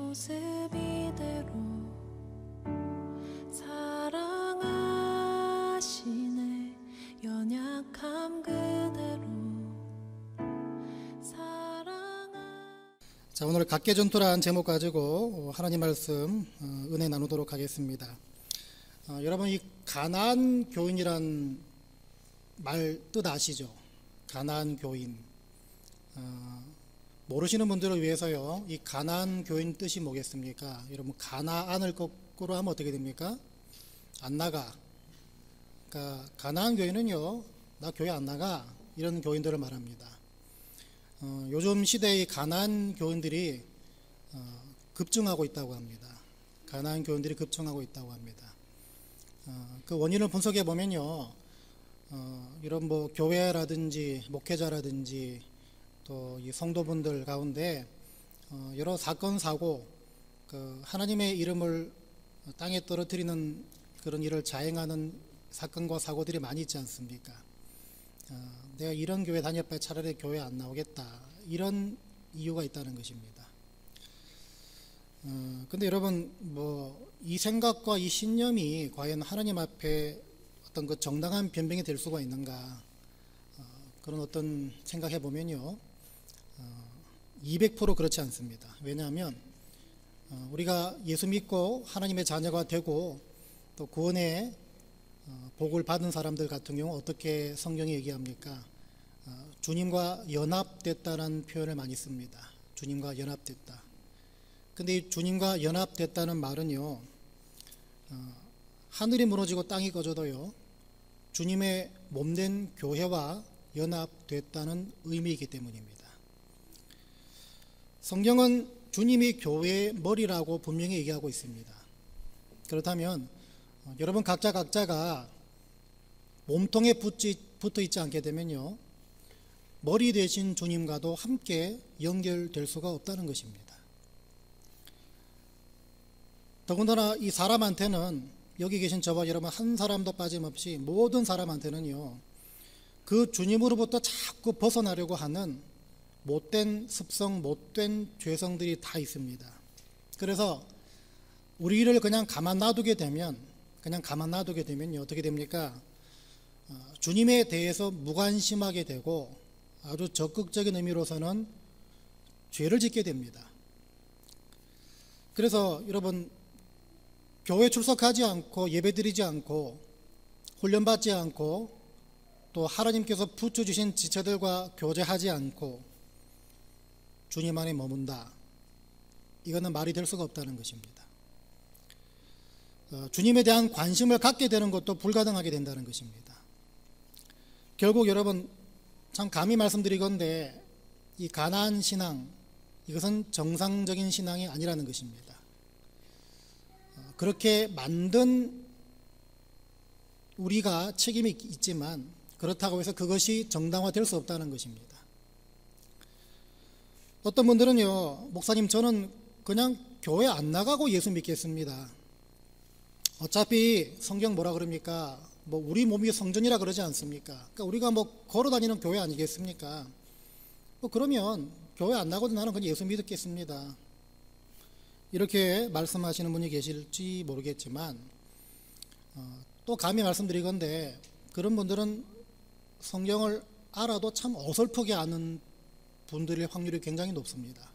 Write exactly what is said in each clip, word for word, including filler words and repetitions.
모습 이대로 사랑하시네. 연약함 그대로 사랑하... 자, 오늘 각계전투라는 제목 가지고 하나님 말씀 은혜 나누도록 하겠습니다. 어, 여러분, 이 가나안 교인이란 말 뜻 아시죠? 가나안 교인. 어, 모르시는 분들을 위해서요, 이 가나안 교인 뜻이 뭐겠습니까? 여러분, 가나안을 거꾸로 하면 어떻게 됩니까? 안 나가. 그러니까 가나안 교인은요, 나 교회 안 나가, 이런 교인들을 말합니다. 어, 요즘 시대의 가나안 교인들이 어, 급증하고 있다고 합니다. 가나안 교인들이 급증하고 있다고 합니다. 어, 그 원인을 분석해 보면요, 어, 이런 뭐 교회라든지 목회자라든지 또 이 성도분들 가운데 어, 여러 사건 사고, 그 하나님의 이름을 땅에 떨어뜨리는 그런 일을 자행하는 사건과 사고들이 많이 있지 않습니까? 어, 내가 이런 교회 다닐 바에 차라리 교회 안 나오겠다, 이런 이유가 있다는 것입니다. 어, 근데 여러분, 뭐 이 생각과 이 신념이 과연 하나님 앞에 어떤 그 정당한 변명이 될 수가 있는가? 어, 그런 어떤 생각해 보면요, 어, 이백 퍼센트 그렇지 않습니다. 왜냐하면 어, 우리가 예수 믿고 하나님의 자녀가 되고 또 구원의 어, 복을 받은 사람들 같은 경우 어떻게 성경이 얘기합니까? 어, 주님과 연합됐다는 표현을 많이 씁니다. 주님과 연합됐다. 근데 이 주님과 연합됐다는 말은요, 어, 하늘이 무너지고 땅이 꺼져도요, 주님의 몸된 교회와 연합됐다는 의미이기 때문입니다. 성경은 주님이 교회의 머리라고 분명히 얘기하고 있습니다. 그렇다면 어, 여러분 각자 각자가 몸통에 붙지, 붙어 있지 않게 되면요, 머리 대신 주님과도 함께 연결될 수가 없다는 것입니다. 더군다나 이 사람한테는, 여기 계신 저와 여러분 한 사람도 빠짐없이 모든 사람한테는요, 그 주님으로부터 자꾸 벗어나려고 하는 못된 습성, 못된 죄성들이 다 있습니다. 그래서 우리를 그냥 가만 놔두게 되면, 그냥 가만 놔두게 되면요, 어떻게 됩니까? 어, 주님에 대해서 무관심하게 되고 아주 적극적인 의미로서는 죄를 짓게 됩니다. 그래서 여러분, 교회 출석하지 않고 예배드리지 않고 훈련받지 않고 또 하나님께서 붙여주신 지체들과 교제하지 않고 주님 안에 머문다, 이거는 말이 될 수가 없다는 것입니다. 어, 주님에 대한 관심을 갖게 되는 것도 불가능하게 된다는 것입니다. 결국 여러분, 참 감히 말씀드리건대 이 가나안 신앙, 이것은 정상적인 신앙이 아니라는 것입니다. 어, 그렇게 만든 우리가 책임이 있지만 그렇다고 해서 그것이 정당화될 수 없다는 것입니다. 어떤 분들은요, 목사님 저는 그냥 교회 안 나가고 예수 믿겠습니다. 어차피 성경 뭐라 그럽니까? 뭐 우리 몸이 성전이라 그러지 않습니까? 그러니까 우리가 뭐 걸어 다니는 교회 아니겠습니까? 뭐 그러면 교회 안 나가도 나는 그냥 예수 믿겠습니다. 이렇게 말씀하시는 분이 계실지 모르겠지만 어, 또 감히 말씀드리건대 그런 분들은 성경을 알아도 참 어설프게 아는 분들의 확률이 굉장히 높습니다.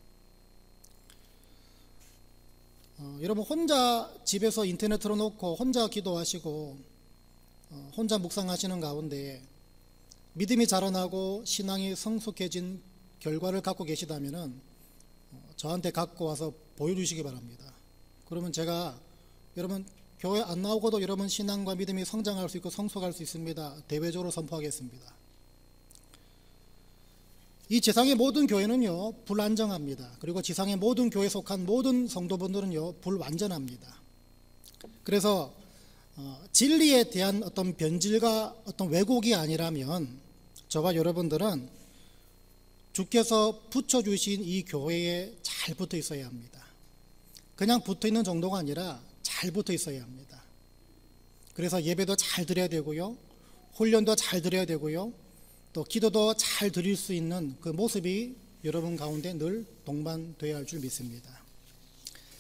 어, 여러분 혼자 집에서 인터넷 틀어놓고 혼자 기도하시고 어, 혼자 묵상하시는 가운데 믿음이 자라나고 신앙이 성숙해진 결과를 갖고 계시다면은 어, 저한테 갖고 와서 보여주시기 바랍니다. 그러면 제가 여러분 교회 안 나오고도 여러분 신앙과 믿음이 성장할 수 있고 성숙할 수 있습니다, 대외적으로 선포하겠습니다. 이 지상의 모든 교회는요 불안정합니다. 그리고 지상의 모든 교회에 속한 모든 성도분들은요 불완전합니다. 그래서 어, 진리에 대한 어떤 변질과 어떤 왜곡이 아니라면 저와 여러분들은 주께서 붙여주신 이 교회에 잘 붙어 있어야 합니다. 그냥 붙어 있는 정도가 아니라 잘 붙어 있어야 합니다. 그래서 예배도 잘 드려야 되고요, 훈련도 잘 드려야 되고요, 또 기도도 잘 드릴 수 있는 그 모습이 여러분 가운데 늘 동반되어야 할 줄 믿습니다.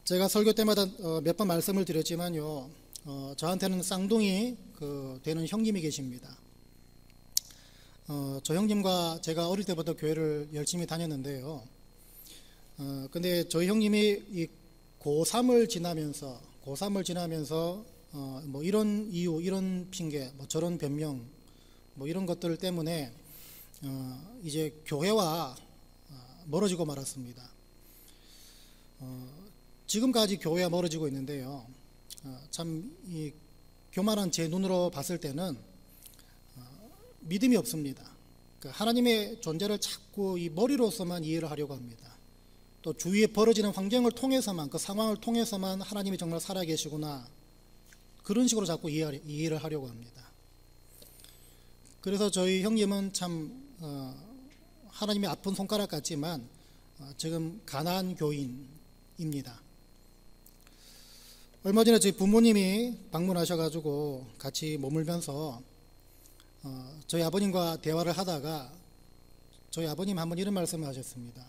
제가 설교 때마다 어, 몇 번 말씀을 드렸지만요, 어, 저한테는 쌍둥이 그 되는 형님이 계십니다. 어, 저 형님과 제가 어릴 때부터 교회를 열심히 다녔는데요. 어, 근데 저희 형님이 이 고삼을 지나면서 고삼을 지나면서 어, 뭐 이런 이유, 이런 핑계, 뭐 저런 변명, 뭐 이런 것들 때문에 어, 이제 교회와 어, 멀어지고 말았습니다. 어, 지금까지 교회와 멀어지고 있는데요. 어, 참 이 교만한 제 눈으로 봤을 때는 어, 믿음이 없습니다. 그러니까 하나님의 존재를 자꾸 이 머리로서만 이해를 하려고 합니다. 또 주위에 벌어지는 환경을 통해서만, 그 상황을 통해서만 하나님이 정말 살아계시구나, 그런 식으로 자꾸 이해를 하려고 합니다. 그래서 저희 형님은 참 어, 하나님의 아픈 손가락 같지만 어, 지금 가난한 교인입니다. 얼마 전에 저희 부모님이 방문하셔가지고 같이 머물면서 어, 저희 아버님과 대화를 하다가 저희 아버님 한번 이런 말씀을 하셨습니다.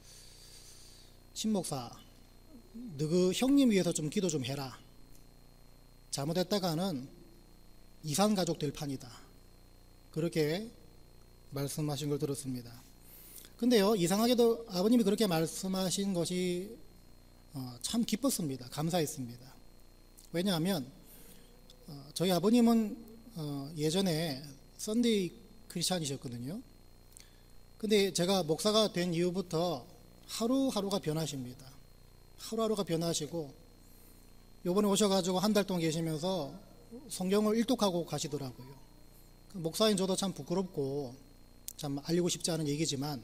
신목사, 너 그 형님 위해서 좀 기도 좀 해라. 잘못했다가는 이산가족 될 판이다. 그렇게 말씀하신 걸 들었습니다. 근데요, 이상하게도 아버님이 그렇게 말씀하신 것이 어, 참 기뻤습니다. 감사했습니다. 왜냐하면 어, 저희 아버님은 어, 예전에 썬데이 크리스찬이셨거든요. 근데 제가 목사가 된 이후부터 하루하루가 변하십니다. 하루하루가 변하시고 요번에 오셔가지고 한 달 동안 계시면서 성경을 일독하고 가시더라고요. 목사인 저도 참 부끄럽고 참 알리고 싶지 않은 얘기지만,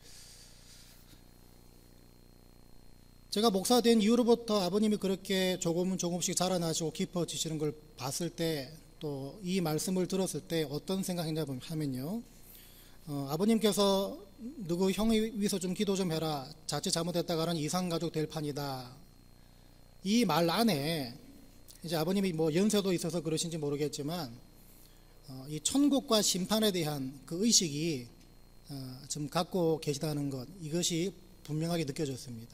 제가 목사 된 이후로부터 아버님이 그렇게 조금 조금씩 자라나시고 깊어지시는 걸 봤을 때, 또 이 말씀을 들었을 때 어떤 생각이냐 하면요, 어, 아버님께서 누구 형이 위해서 좀 기도 좀 해라, 자칫 잘못했다가는 이산가족 될 판이다, 이 말 안에 이제 아버님이 뭐 연세도 있어서 그러신지 모르겠지만 어, 이 천국과 심판에 대한 그 의식이 어, 좀 갖고 계시다는 것, 이것이 분명하게 느껴졌습니다.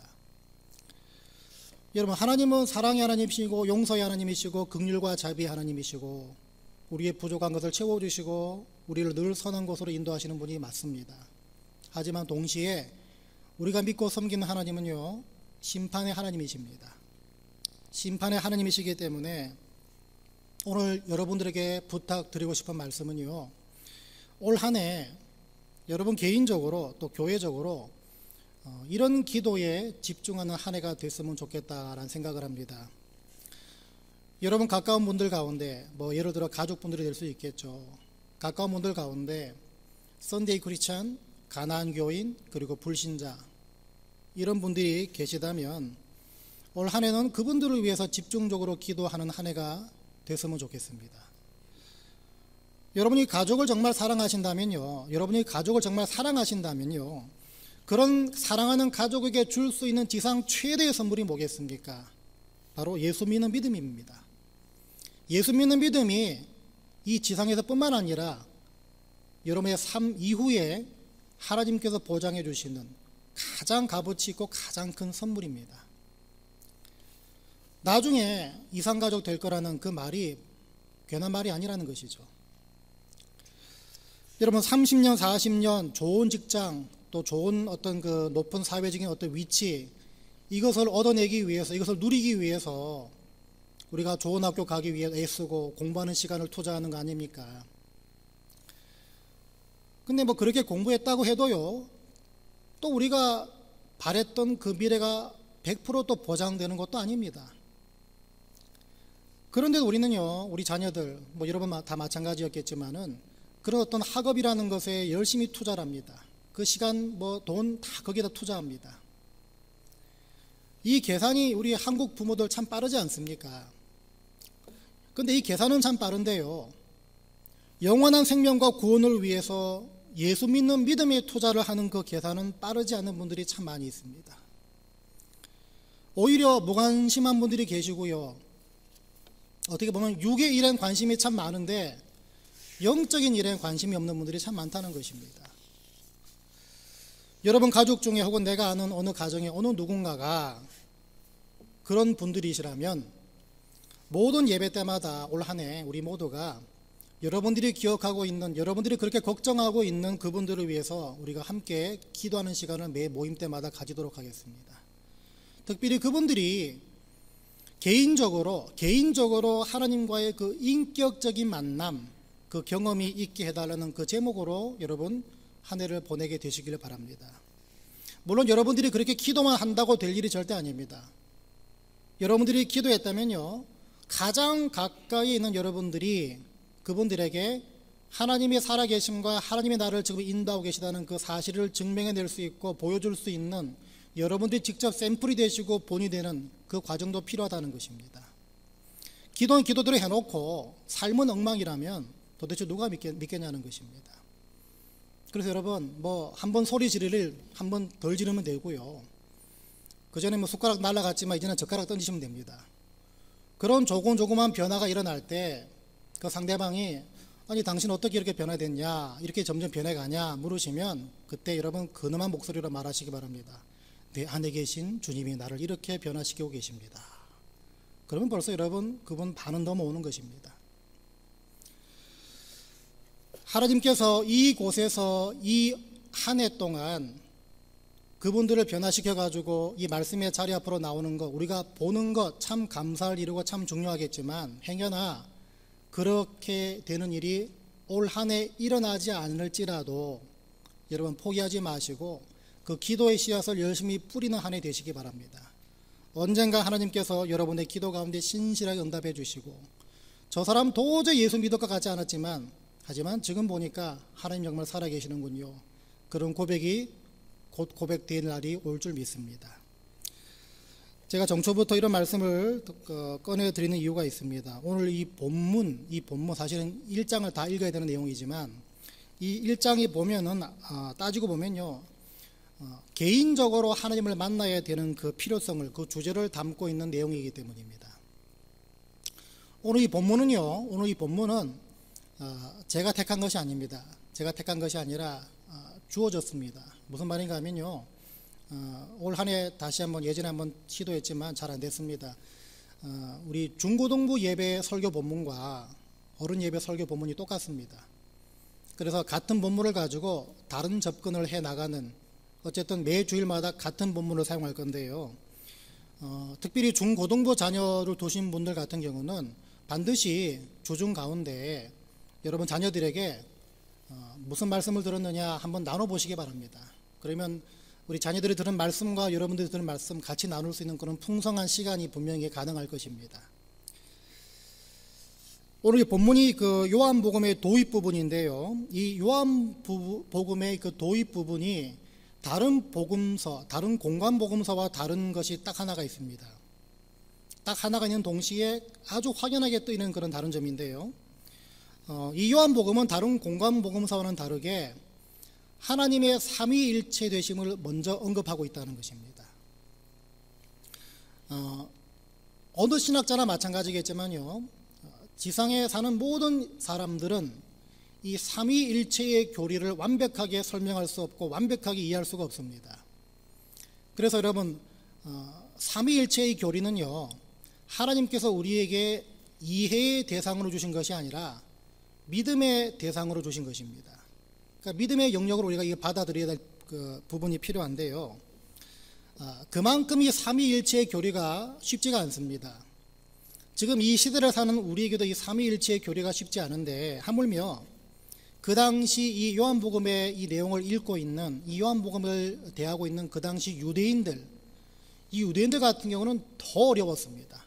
여러분, 하나님은 사랑의 하나님이시고 용서의 하나님이시고 긍휼과 자비의 하나님이시고 우리의 부족한 것을 채워주시고 우리를 늘 선한 곳으로 인도하시는 분이 맞습니다. 하지만 동시에 우리가 믿고 섬기는 하나님은요, 심판의 하나님이십니다. 심판의 하나님이시기 때문에 오늘 여러분들에게 부탁드리고 싶은 말씀은요, 올 한 해 여러분 개인적으로 또 교회적으로 어, 이런 기도에 집중하는 한 해가 됐으면 좋겠다라는 생각을 합니다. 여러분 가까운 분들 가운데, 뭐 예를 들어 가족분들이 될 수 있겠죠. 가까운 분들 가운데 썬데이 크리스찬, 가난한 교인, 그리고 불신자, 이런 분들이 계시다면 올 한 해는 그분들을 위해서 집중적으로 기도하는 한 해가 됐으면 좋겠습니다. 여러분이 가족을 정말 사랑하신다면요, 여러분이 가족을 정말 사랑하신다면요, 그런 사랑하는 가족에게 줄 수 있는 지상 최대의 선물이 뭐겠습니까? 바로 예수 믿는 믿음입니다. 예수 믿는 믿음이 이 지상에서 뿐만 아니라 여러분의 삶 이후에 하나님께서 보장해 주시는 가장 값어치 있고 가장 큰 선물입니다. 나중에 이산가족 될 거라는 그 말이 괜한 말이 아니라는 것이죠. 여러분, 삼십 년, 사십 년 좋은 직장, 또 좋은 어떤 그 높은 사회적인 어떤 위치, 이것을 얻어내기 위해서, 이것을 누리기 위해서 우리가 좋은 학교 가기 위해 애쓰고 공부하는 시간을 투자하는 거 아닙니까? 근데 뭐 그렇게 공부했다고 해도요, 또 우리가 바랬던 그 미래가 백 퍼센트 또 보장되는 것도 아닙니다. 그런데 우리는요, 우리 자녀들, 뭐 여러분 다 마찬가지였겠지만은 그런 어떤 학업이라는 것에 열심히 투자를 합니다. 그 시간, 뭐 돈 다 거기다 투자합니다. 이 계산이 우리 한국 부모들 참 빠르지 않습니까? 근데 이 계산은 참 빠른데요, 영원한 생명과 구원을 위해서 예수 믿는 믿음에 투자를 하는 그 계산은 빠르지 않은 분들이 참 많이 있습니다. 오히려 무관심한 분들이 계시고요, 어떻게 보면 육의 일엔 관심이 참 많은데 영적인 일에 관심이 없는 분들이 참 많다는 것입니다. 여러분 가족 중에 혹은 내가 아는 어느 가정에 어느 누군가가 그런 분들이시라면 모든 예배 때마다 올 한 해 우리 모두가 여러분들이 기억하고 있는, 여러분들이 그렇게 걱정하고 있는 그분들을 위해서 우리가 함께 기도하는 시간을 매 모임 때마다 가지도록 하겠습니다. 특별히 그분들이 개인적으로 개인적으로 하나님과의 그 인격적인 만남, 그 경험이 있게 해달라는 그 제목으로 여러분 한 해를 보내게 되시기를 바랍니다. 물론 여러분들이 그렇게 기도만 한다고 될 일이 절대 아닙니다. 여러분들이 기도했다면요, 가장 가까이 있는 여러분들이 그분들에게 하나님의 살아계심과 하나님의 나를 지금 인도하고 계시다는 그 사실을 증명해낼 수 있고 보여줄 수 있는, 여러분들이 직접 샘플이 되시고 본이 되는 그 과정도 필요하다는 것입니다. 기도는 기도대로 해놓고 삶은 엉망이라면 도대체 누가 믿겠, 믿겠냐는 것입니다. 그래서 여러분, 뭐 한 번 소리 지르를 한 번 덜 지르면 되고요, 그 전에 뭐 숟가락 날라갔지만 이제는 젓가락 던지시면 됩니다. 그런 조금 조그만 변화가 일어날 때 그 상대방이 아니 당신 어떻게 이렇게 변화됐냐, 이렇게 점점 변해가냐 물으시면 그때 여러분 근엄한 목소리로 말하시기 바랍니다. 내 안에 계신 주님이 나를 이렇게 변화시키고 계십니다. 그러면 벌써 여러분 그분 반은 넘어오는 것입니다. 하나님께서 이곳에서 이 한 해 동안 그분들을 변화시켜 가지고 이 말씀의 자리 앞으로 나오는 것, 우리가 보는 것 참 감사할 일이고 참 중요하겠지만, 행여나 그렇게 되는 일이 올 한 해 일어나지 않을지라도 여러분 포기하지 마시고 그 기도의 씨앗을 열심히 뿌리는 한 해 되시기 바랍니다. 언젠가 하나님께서 여러분의 기도 가운데 신실하게 응답해 주시고, 저 사람 도저히 예수 믿을 것 같지 않았지만 하지만 지금 보니까 하나님 정말 살아계시는군요, 그런 고백이 곧 고백될 날이 올 줄 믿습니다. 제가 정초부터 이런 말씀을 꺼내드리는 이유가 있습니다. 오늘 이 본문, 이 본문 사실은 일 장을 다 읽어야 되는 내용이지만 이 일 장이 보면은 따지고 보면요, 개인적으로 하나님을 만나야 되는 그 필요성을, 그 주제를 담고 있는 내용이기 때문입니다. 오늘 이 본문은요, 오늘 이 본문은 제가 택한 것이 아닙니다. 제가 택한 것이 아니라 주어졌습니다. 무슨 말인가 하면요, 어, 올 한 해 다시 한번, 예전에 한번 시도했지만 잘 안 됐습니다. 어, 우리 중고등부 예배 설교 본문과 어른 예배 설교 본문이 똑같습니다. 그래서 같은 본문을 가지고 다른 접근을 해 나가는, 어쨌든 매 주일마다 같은 본문을 사용할 건데요, 어, 특별히 중고등부 자녀를 두신 분들 같은 경우는 반드시 주중 가운데 여러분 자녀들에게 어, 무슨 말씀을 들었느냐 한번 나눠보시기 바랍니다. 그러면 우리 자녀들이 들은 말씀과 여러분들이 들은 말씀 같이 나눌 수 있는 그런 풍성한 시간이 분명히 가능할 것입니다. 오늘 본문이 그 요한복음의 도입 부분인데요, 이 요한복음의 그 도입 부분이 다른 복음서, 다른 공관복음서와 다른 것이 딱 하나가 있습니다. 딱 하나가 있는 동시에 아주 확연하게 뜨이는 그런 다른 점인데요, 어, 이 요한복음은 다른 공관복음서와는 다르게 하나님의 삼위일체 되심을 먼저 언급하고 있다는 것입니다. 어, 어느 신학자나 마찬가지겠지만요, 지상에 사는 모든 사람들은 이 삼위일체의 교리를 완벽하게 설명할 수 없고 완벽하게 이해할 수가 없습니다. 그래서 여러분, 어, 삼위일체의 교리는요, 하나님께서 우리에게 이해의 대상으로 주신 것이 아니라 믿음의 대상으로 주신 것입니다. 그러니까 믿음의 영역으로 우리가 이거 받아들여야 될 그 부분이 필요한데요, 아, 그만큼 이 삼위일체의 교리가 쉽지가 않습니다. 지금 이 시대를 사는 우리에게도 이 삼위일체의 교리가 쉽지 않은데, 하물며 그 당시 이 요한복음의 이 내용을 읽고 있는, 이 요한복음을 대하고 있는 그 당시 유대인들, 이 유대인들 같은 경우는 더 어려웠습니다.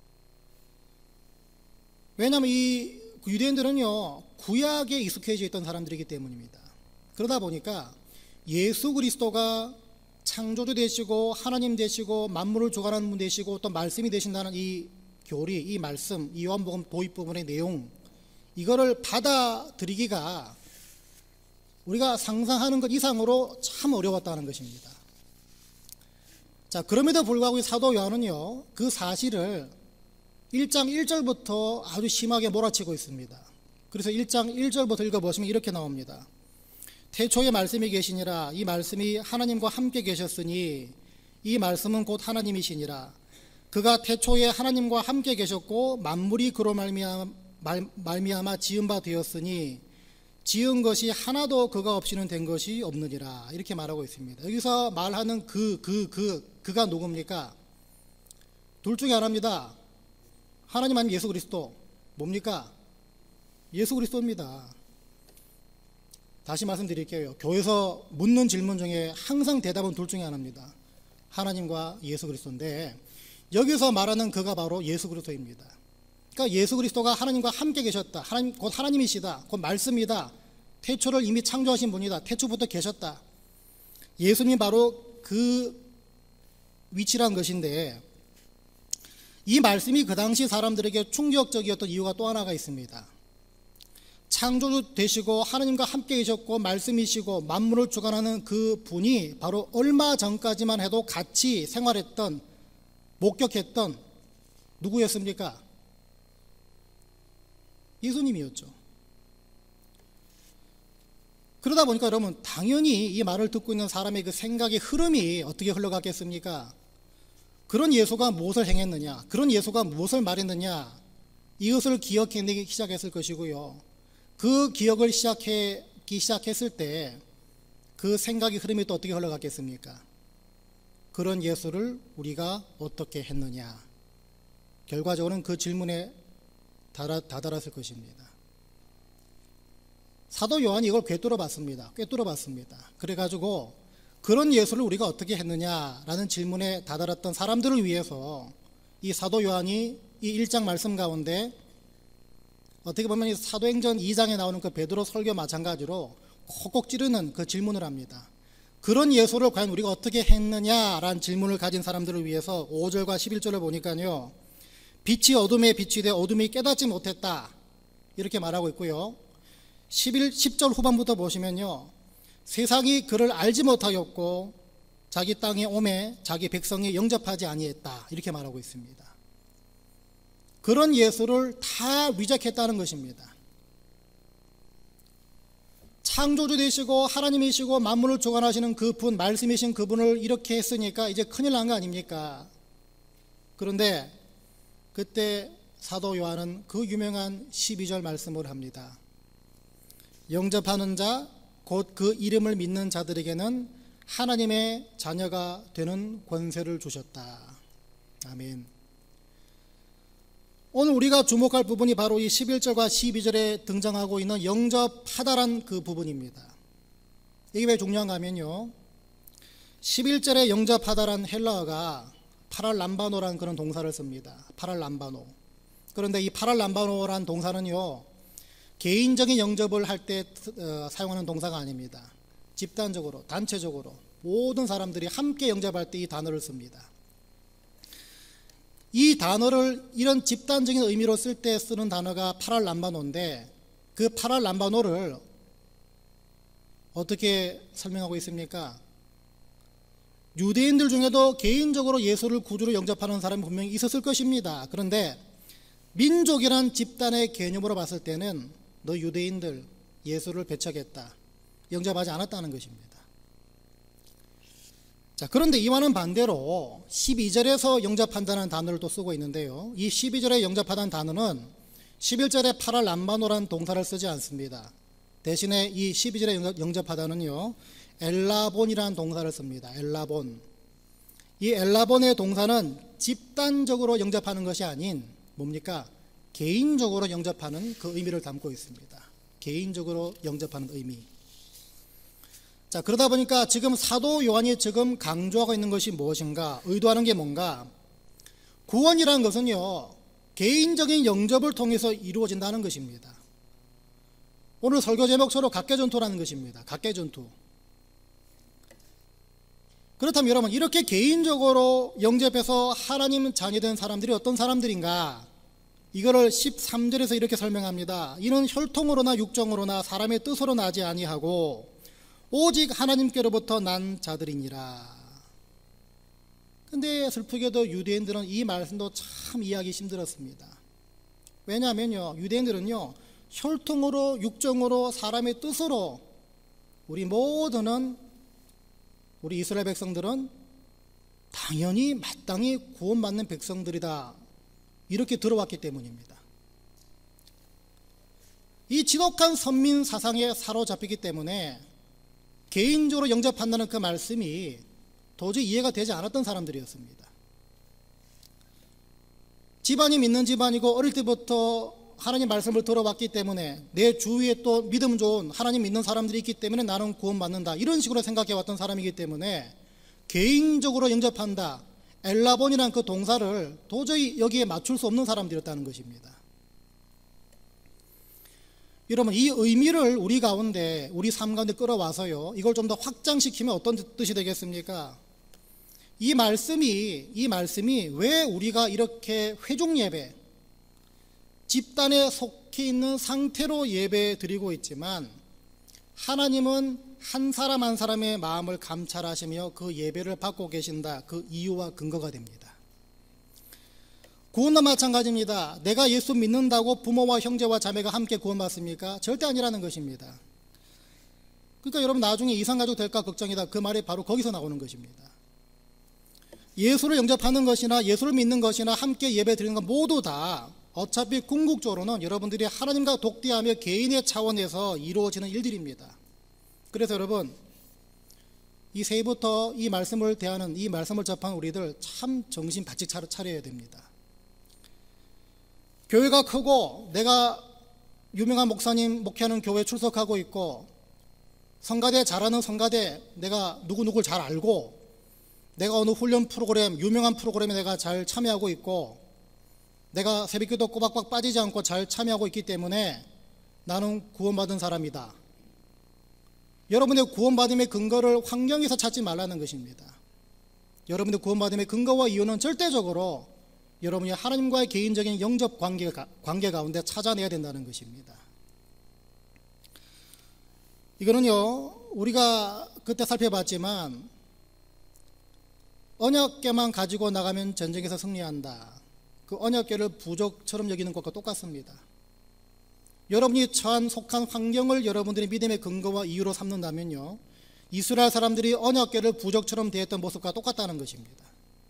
왜냐하면 이 유대인들은요, 구약에 익숙해져 있던 사람들이기 때문입니다. 그러다 보니까 예수 그리스도가 창조주 되시고 하나님 되시고 만물을 주관하는 분 되시고 또 말씀이 되신다는 이 교리, 이 말씀, 이 요한복음 도입 부분의 내용, 이거를 받아들이기가 우리가 상상하는 것 이상으로 참 어려웠다는 것입니다. 자, 그럼에도 불구하고 이 사도 요한은요, 그 사실을 일 장 일 절부터 아주 심하게 몰아치고 있습니다. 그래서 일 장 일 절부터 읽어보시면 이렇게 나옵니다. 태초에 말씀이 계시니라. 이 말씀이 하나님과 함께 계셨으니 이 말씀은 곧 하나님이시니라. 그가 태초에 하나님과 함께 계셨고 만물이 그로 말미암아, 말미암아 지은 바 되었으니 지은 것이 하나도 그가 없이는 된 것이 없느니라 이렇게 말하고 있습니다. 여기서 말하는 그, 그, 그, 그가 누굽니까? 둘 중에 하나입니다. 하나님 아니면 예수 그리스도. 뭡니까? 예수 그리스도입니다. 다시 말씀드릴게요. 교회에서 묻는 질문 중에 항상 대답은 둘 중에 하나입니다. 하나님과 예수 그리스도인데 여기서 말하는 그가 바로 예수 그리스도입니다. 그러니까 예수 그리스도가 하나님과 함께 계셨다. 하나님, 곧 하나님이시다. 곧 말씀이다. 태초를 이미 창조하신 분이다. 태초부터 계셨다. 예수님이 바로 그 위치란 것인데 이 말씀이 그 당시 사람들에게 충격적이었던 이유가 또 하나가 있습니다. 창조주 되시고 하나님과 함께 계셨고 말씀이시고 만물을 주관하는 그 분이 바로 얼마 전까지만 해도 같이 생활했던 목격했던 누구였습니까? 예수님이었죠. 그러다 보니까 여러분 당연히 이 말을 듣고 있는 사람의 그 생각의 흐름이 어떻게 흘러갔겠습니까? 그런 예수가 무엇을 행했느냐, 그런 예수가 무엇을 말했느냐, 이것을 기억해내기 시작했을 것이고요. 그 기억을 시작하기 시작했을 때 그 생각의 흐름이 또 어떻게 흘러갔겠습니까? 그런 예수를 우리가 어떻게 했느냐, 결과적으로는 그 질문에 다다랐을 것입니다. 사도 요한이 이걸 꿰뚫어 봤습니다. 꿰뚫어 봤습니다. 그래가지고 그런 예수를 우리가 어떻게 했느냐라는 질문에 다다랐던 사람들을 위해서 이 사도 요한이 이 일 장 말씀 가운데 어떻게 보면 이 사도행전 이 장에 나오는 그 베드로 설교 마찬가지로 콕콕 찌르는 그 질문을 합니다. 그런 예수를 과연 우리가 어떻게 했느냐라는 질문을 가진 사람들을 위해서 오 절과 십일 절을 보니까요, 빛이 어둠에 빛이 되 어둠이 깨닫지 못했다 이렇게 말하고 있고요. 십일, 십 절 후반부터 보시면요, 세상이 그를 알지 못하였고 자기 땅에 오매 자기 백성이 영접하지 아니했다 이렇게 말하고 있습니다. 그런 예수를 다 위작했다는 것입니다. 창조주 되시고 하나님이시고 만물을 주관하시는 그분, 말씀이신 그분을 이렇게 했으니까 이제 큰일 난 거 아닙니까? 그런데 그때 사도 요한은 그 유명한 십이 절 말씀을 합니다. 영접하는 자, 곧 그 이름을 믿는 자들에게는 하나님의 자녀가 되는 권세를 주셨다. 아멘. 오늘 우리가 주목할 부분이 바로 이 십일 절과 십이 절에 등장하고 있는 영접하다란 그 부분입니다. 이게 왜 중요한가 하면요, 십일 절에 영접하다란 헬라어가 파랄람바노라는 그런 동사를 씁니다. 파랄람바노. 그런데 이 파랄람바노라는 동사는요, 개인적인 영접을 할 때 사용하는 동사가 아닙니다. 집단적으로, 단체적으로 모든 사람들이 함께 영접할 때 이 단어를 씁니다. 이 단어를 이런 집단적인 의미로 쓸 때 쓰는 단어가 파랄람바노인데 그 파랄람바노를 어떻게 설명하고 있습니까? 유대인들 중에도 개인적으로 예수를 구주로 영접하는 사람이 분명히 있었을 것입니다. 그런데 민족이란 집단의 개념으로 봤을 때는 너 유대인들 예수를 배척했다, 영접하지 않았다는 것입니다. 자, 그런데 이와는 반대로 십이 절에서 영접한다는 단어를 또 쓰고 있는데요, 이 십이 절에 영접하다는 단어는 십일 절에 파랄람바노라는 동사를 쓰지 않습니다. 대신에 이 십이 절에 영접하다는요, 엘라본이라는 동사를 씁니다. 엘라본. 이 엘라본의 동사는 집단적으로 영접하는 것이 아닌 뭡니까? 개인적으로 영접하는 그 의미를 담고 있습니다. 개인적으로 영접하는 의미. 자, 그러다 보니까 지금 사도 요한이 지금 강조하고 있는 것이 무엇인가, 의도하는 게 뭔가, 구원이라는 것은요, 개인적인 영접을 통해서 이루어진다는 것입니다. 오늘 설교 제목처럼 각계전투라는 것입니다. 각계전투. 그렇다면 여러분, 이렇게 개인적으로 영접해서 하나님 자녀된 사람들이 어떤 사람들인가, 이거를 십삼 절에서 이렇게 설명합니다. 이는 혈통으로나 육정으로나 사람의 뜻으로 나지 아니하고 오직 하나님께로부터 난 자들이니라. 근데 슬프게도 유대인들은 이 말씀도 참 이해하기 힘들었습니다. 왜냐하면요, 유대인들은요, 혈통으로 육정으로 사람의 뜻으로 우리 모두는, 우리 이스라엘 백성들은 당연히 마땅히 구원받는 백성들이다, 이렇게 들어왔기 때문입니다. 이 지독한 선민 사상에 사로잡히기 때문에 개인적으로 영접한다는 그 말씀이 도저히 이해가 되지 않았던 사람들이었습니다. 집안이 믿는 집안이고 어릴 때부터 하나님 말씀을 들어왔기 때문에 내 주위에 또 믿음 좋은 하나님 믿는 사람들이 있기 때문에 나는 구원받는다, 이런 식으로 생각해왔던 사람이기 때문에 개인적으로 영접한다, 엘라본이라는 그 동사를 도저히 여기에 맞출 수 없는 사람들이었다는 것입니다. 여러분, 이 의미를 우리 가운데, 우리 삶 가운데 끌어와서요, 이걸 좀 더 확장시키면 어떤 뜻이 되겠습니까? 이 말씀이, 이 말씀이 왜 우리가 이렇게 회중 예배, 집단에 속해 있는 상태로 예배 드리고 있지만 하나님은 한 사람 한 사람의 마음을 감찰하시며 그 예배를 받고 계신다, 그 이유와 근거가 됩니다. 구원도 마찬가지입니다. 내가 예수 믿는다고 부모와 형제와 자매가 함께 구원받습니까? 절대 아니라는 것입니다. 그러니까 여러분, 나중에 이산가족 될까 걱정이다, 그 말이 바로 거기서 나오는 것입니다. 예수를 영접하는 것이나 예수를 믿는 것이나 함께 예배 드리는 것 모두 다 어차피 궁극적으로는 여러분들이 하나님과 독대하며 개인의 차원에서 이루어지는 일들입니다. 그래서 여러분, 이 새해부터 이 말씀을 대하는, 이 말씀을 접한 우리들 참 정신 바짝 차려야 됩니다. 교회가 크고 내가 유명한 목사님 목회하는 교회에 출석하고 있고, 성가대 잘하는 성가대 내가 누구누구를 잘 알고, 내가 어느 훈련 프로그램, 유명한 프로그램에 내가 잘 참여하고 있고, 내가 새벽기도 꼬박꼬박 빠지지 않고 잘 참여하고 있기 때문에 나는 구원받은 사람이다. 여러분의 구원받음의 근거를 환경에서 찾지 말라는 것입니다. 여러분의 구원받음의 근거와 이유는 절대적으로 여러분이 하나님과의 개인적인 영접 관계, 관계 가운데 찾아내야 된다는 것입니다. 이거는요, 우리가 그때 살펴봤지만 언약궤만 가지고 나가면 전쟁에서 승리한다, 그 언약궤를 부적처럼 여기는 것과 똑같습니다. 여러분이 처한 속한 환경을 여러분들의 믿음의 근거와 이유로 삼는다면요, 이스라엘 사람들이 언약궤를 부적처럼 대했던 모습과 똑같다는 것입니다.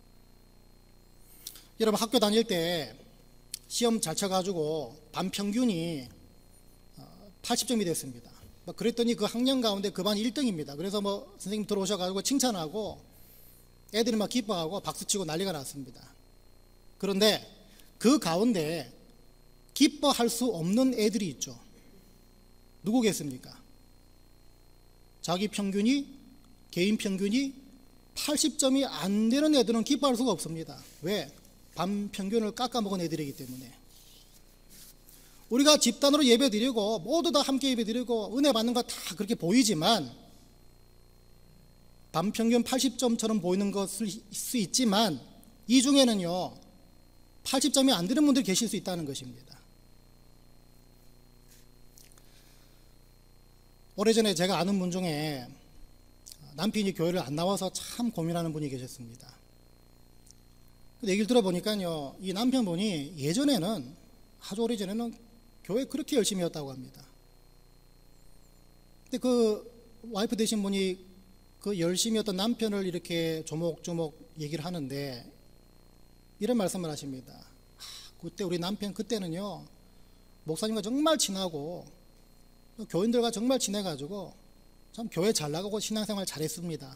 여러분, 학교 다닐 때 시험 잘 쳐가지고 반 평균이 팔십 점이 됐습니다. 그랬더니 그 학년 가운데 그 반 일 등입니다. 그래서 뭐 선생님 들어오셔가지고 칭찬하고 애들이 막 기뻐하고 박수치고 난리가 났습니다. 그런데 그 가운데 기뻐할 수 없는 애들이 있죠. 누구겠습니까? 자기 평균이, 개인 평균이 팔십 점이 안 되는 애들은 기뻐할 수가 없습니다. 왜? 반 평균을 깎아먹은 애들이기 때문에. 우리가 집단으로 예배 드리고 모두 다 함께 예배 드리고 은혜 받는 거 다 그렇게 보이지만, 반평균 팔십 점처럼 보이는 것일 수 있지만 이 중에는요, 팔십 점이 안 되는 분들이 계실 수 있다는 것입니다. 오래전에 제가 아는 분 중에 남편이 교회를 안 나와서 참 고민하는 분이 계셨습니다. 얘기를 들어보니까요, 이 남편분이 예전에는, 아주 오래전에는 교회 그렇게 열심히 했다고 합니다. 근데 그 와이프 되신 분이 그 열심히 했던 남편을 이렇게 조목조목 얘기를 하는데 이런 말씀을 하십니다. 아, 그때 우리 남편 그때는요, 목사님과 정말 친하고 교인들과 정말 친해가지고 참 교회 잘 나가고 신앙생활 잘했습니다.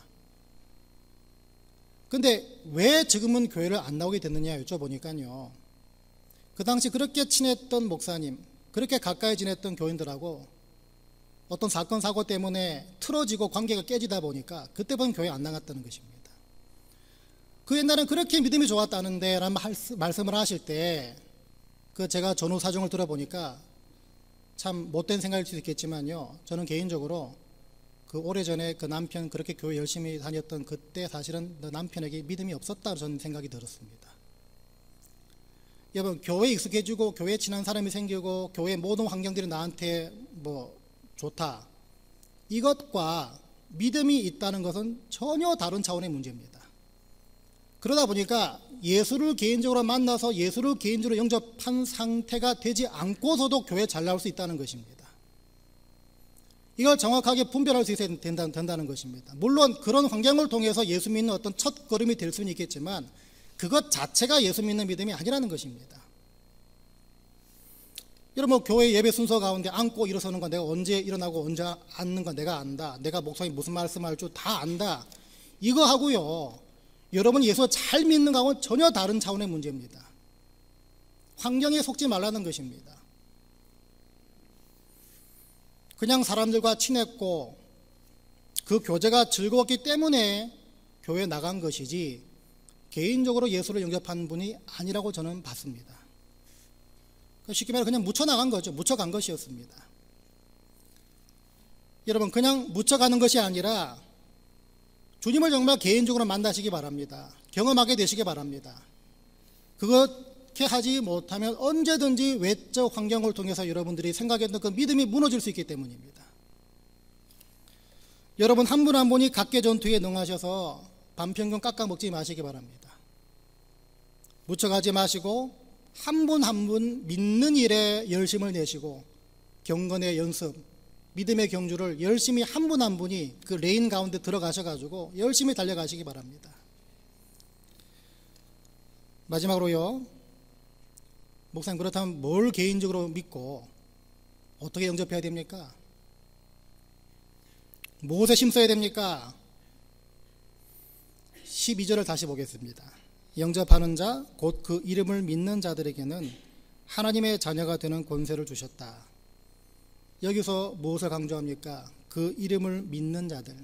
근데 왜 지금은 교회를 안 나오게 됐느냐 여쭤보니까요, 그 당시 그렇게 친했던 목사님, 그렇게 가까이 지냈던 교인들하고 어떤 사건 사고 때문에 틀어지고 관계가 깨지다 보니까 그때부터는 교회 안 나갔다는 것입니다. 그 옛날엔 그렇게 믿음이 좋았다는데 라는 말씀을 하실 때, 그 제가 전후 사정을 들어보니까 참 못된 생각일 수도 있겠지만요, 저는 개인적으로 그 오래전에 그 남편 그렇게 교회 열심히 다녔던 그때 사실은 그 남편에게 믿음이 없었다, 저는 생각이 들었습니다. 여러분, 교회에 익숙해지고 교회에 친한 사람이 생기고 교회의 모든 환경들이 나한테 뭐 좋다, 이것과 믿음이 있다는 것은 전혀 다른 차원의 문제입니다. 그러다 보니까 예수를 개인적으로 만나서 예수를 개인적으로 영접한 상태가 되지 않고서도 교회 잘 나올 수 있다는 것입니다. 이걸 정확하게 분별할 수 있어야 된다, 된다는 것입니다. 물론 그런 환경을 통해서 예수 믿는 어떤 첫 걸음이 될 수는 있겠지만 그것 자체가 예수 믿는 믿음이 아니라는 것입니다. 여러분, 뭐 교회 예배 순서 가운데 앉고 일어서는 건 내가 언제 일어나고 언제 앉는 건 내가 안다, 내가 목사님 무슨 말씀할 줄 다 안다, 이거 하고요, 여러분 예수 잘 믿는 거하고는 전혀 다른 차원의 문제입니다. 환경에 속지 말라는 것입니다. 그냥 사람들과 친했고 그 교제가 즐거웠기 때문에 교회에 나간 것이지 개인적으로 예수를 영접한 분이 아니라고 저는 봤습니다. 쉽게 말해 그냥 묻혀나간 거죠. 묻혀간 것이었습니다. 여러분, 그냥 묻혀가는 것이 아니라 주님을 정말 개인적으로 만나시기 바랍니다. 경험하게 되시기 바랍니다. 그렇게 하지 못하면 언제든지 외적 환경을 통해서 여러분들이 생각했던 그 믿음이 무너질 수 있기 때문입니다. 여러분, 한 분 한 분이 각계 전투에 능하셔서 반평균 깎아 먹지 마시기 바랍니다. 묻혀가지 마시고 한 분 한 분 믿는 일에 열심을 내시고 경건의 연습, 믿음의 경주를 열심히 한 분 한 분이 그 레인 가운데 들어가셔가지고 열심히 달려가시기 바랍니다. 마지막으로요, 목사님, 그렇다면 뭘 개인적으로 믿고 어떻게 영접해야 됩니까? 무엇에 심써야 됩니까? 십이 절을 다시 보겠습니다. 영접하는 자, 곧 그 이름을 믿는 자들에게는 하나님의 자녀가 되는 권세를 주셨다. 여기서 무엇을 강조합니까? 그 이름을 믿는 자들.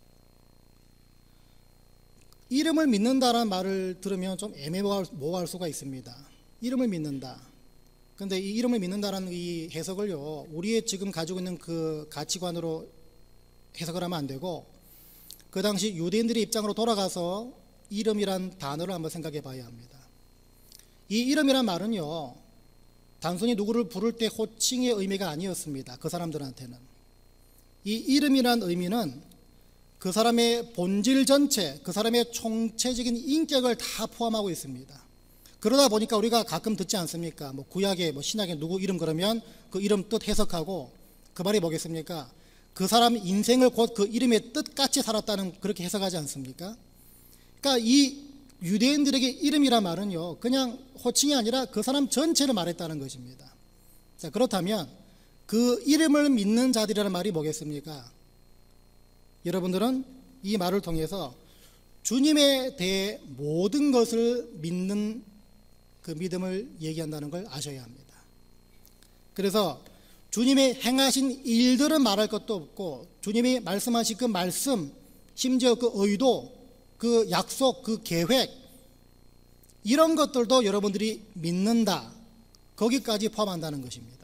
이름을 믿는다라는 말을 들으면 좀 애매모호할 수가 있습니다. 이름을 믿는다. 그런데 이 이름을 믿는다라는 이 해석을요, 우리의 지금 가지고 있는 그 가치관으로 해석을 하면 안 되고, 그 당시 유대인들의 입장으로 돌아가서 이름이란 단어를 한번 생각해 봐야 합니다. 이 이름이란 말은요, 단순히 누구를 부를 때 호칭의 의미가 아니었습니다. 그 사람들한테는. 이 이름이란 의미는 그 사람의 본질 전체, 그 사람의 총체적인 인격을 다 포함하고 있습니다. 그러다 보니까 우리가 가끔 듣지 않습니까? 뭐 구약에, 뭐 신약에 누구 이름 그러면 그 이름 뜻 해석하고 그 말이 뭐겠습니까? 그 사람 인생을 곧 그 이름의 뜻같이 살았다는, 그렇게 해석하지 않습니까? 그러니까 이 유대인들에게 이름이란 말은요, 그냥 호칭이 아니라 그 사람 전체를 말했다는 것입니다. 자, 그렇다면 그 이름을 믿는 자들이라는 말이 뭐겠습니까? 여러분들은 이 말을 통해서 주님에 대해 모든 것을 믿는 그 믿음을 얘기한다는 걸 아셔야 합니다. 그래서 주님의 행하신 일들은 말할 것도 없고, 주님이 말씀하신 그 말씀, 심지어 그 의도, 그 약속, 그 계획, 이런 것들도 여러분들이 믿는다, 거기까지 포함한다는 것입니다.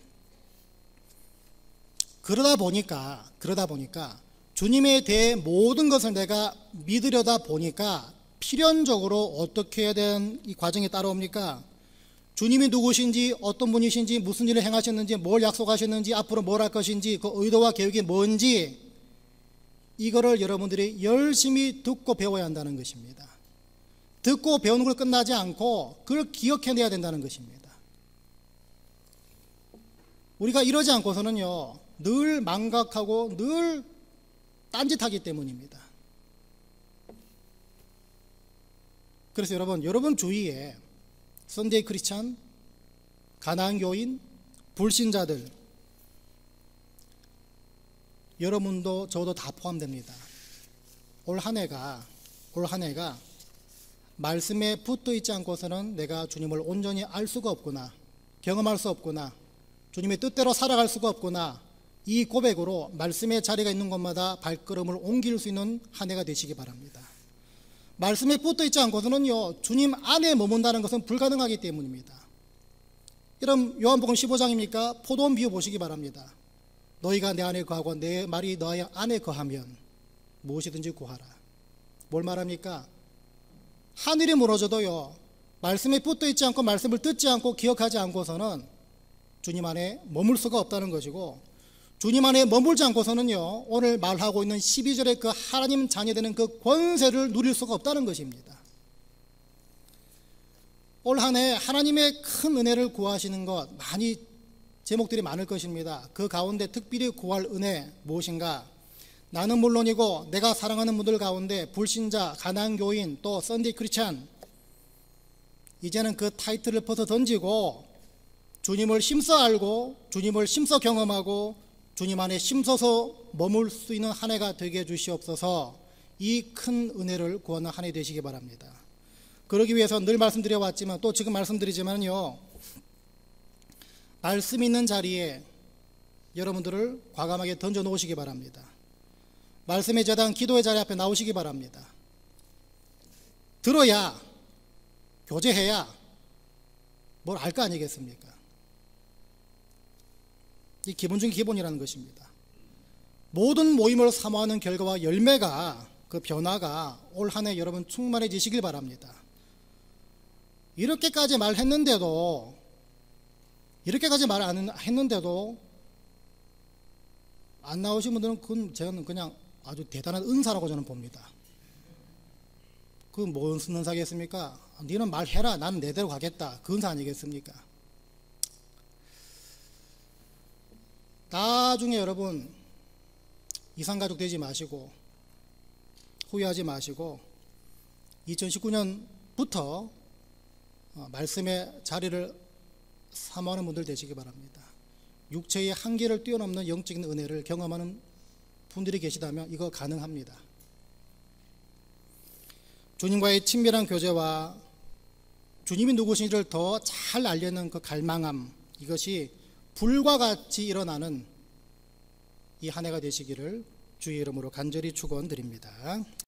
그러다 보니까 그러다 보니까 주님에 대해 모든 것을 내가 믿으려다 보니까 필연적으로 어떻게 해야 되는 이 과정이 따라옵니까? 주님이 누구신지, 어떤 분이신지, 무슨 일을 행하셨는지, 뭘 약속하셨는지, 앞으로 뭘 할 것인지, 그 의도와 계획이 뭔지, 이거를 여러분들이 열심히 듣고 배워야 한다는 것입니다. 듣고 배우는 걸 끝나지 않고 그걸 기억해내야 된다는 것입니다. 우리가 이러지 않고서는요, 늘 망각하고 늘 딴짓하기 때문입니다. 그래서 여러분, 여러분 주위에 선데이 크리스찬, 가나안 교인, 불신자들, 여러분도 저도 다 포함됩니다. 올 한 해가 올 한 해가 말씀에 붙어 있지 않고서는 내가 주님을 온전히 알 수가 없구나, 경험할 수 없구나, 주님의 뜻대로 살아갈 수가 없구나, 이 고백으로 말씀의 자리가 있는 곳마다 발걸음을 옮길 수 있는 한 해가 되시기 바랍니다. 말씀에 붙어 있지 않고서는요, 주님 안에 머문다는 것은 불가능하기 때문입니다. 여러분, 요한복음 십오 장입니까? 포도원 비유 보시기 바랍니다. 너희가 내 안에 거하고 내 말이 너희 안에 거하면 무엇이든지 구하라. 뭘 말합니까? 하늘이 무너져도요, 말씀에 붙어 있지 않고 말씀을 듣지 않고 기억하지 않고서는 주님 안에 머물 수가 없다는 것이고, 주님 안에 머물지 않고서는요, 오늘 말하고 있는 십이 절의 그 하나님 자녀되는 그 권세를 누릴 수가 없다는 것입니다. 올 한 해 하나님의 큰 은혜를 구하시는 것 많이 제목들이 많을 것입니다. 그 가운데 특별히 구할 은혜 무엇인가? 나는 물론이고 내가 사랑하는 분들 가운데 불신자, 가난 교인, 또 썬데이 크리스찬, 이제는 그 타이틀을 벗어 던지고 주님을 힘써 알고 주님을 힘써 경험하고 주님 안에 힘써서 머물 수 있는 한 해가 되게 해주시옵소서. 이 큰 은혜를 구하는 한 해 되시기 바랍니다. 그러기 위해서 늘 말씀드려왔지만 또 지금 말씀드리지만요, 말씀 있는 자리에 여러분들을 과감하게 던져 놓으시기 바랍니다. 말씀의 재단 기도의 자리 앞에 나오시기 바랍니다. 들어야, 교제해야 뭘 알 거 아니겠습니까? 이 기본 중 기본이라는 것입니다. 모든 모임을 사모하는 결과와 열매가, 그 변화가 올 한 해 여러분 충만해지시길 바랍니다. 이렇게까지 말했는데도 이렇게까지 말 안 했는데도 안 나오신 분들은 그건 저는 그냥 아주 대단한 은사라고 저는 봅니다. 그 뭔 은사겠습니까? 너는 말해라, 나는 내대로 가겠다. 그 은사 아니겠습니까? 나중에 여러분 이산가족 되지 마시고 후회하지 마시고 이천십구 년부터 말씀의 자리를 사모하는 분들 되시기 바랍니다. 육체의 한계를 뛰어넘는 영적인 은혜를 경험하는 분들이 계시다면 이거 가능합니다. 주님과의 친밀한 교제와 주님이 누구신지를 더 잘 알려는 그 갈망함, 이것이 불과 같이 일어나는 이 한 해가 되시기를 주의 이름으로 간절히 축원드립니다.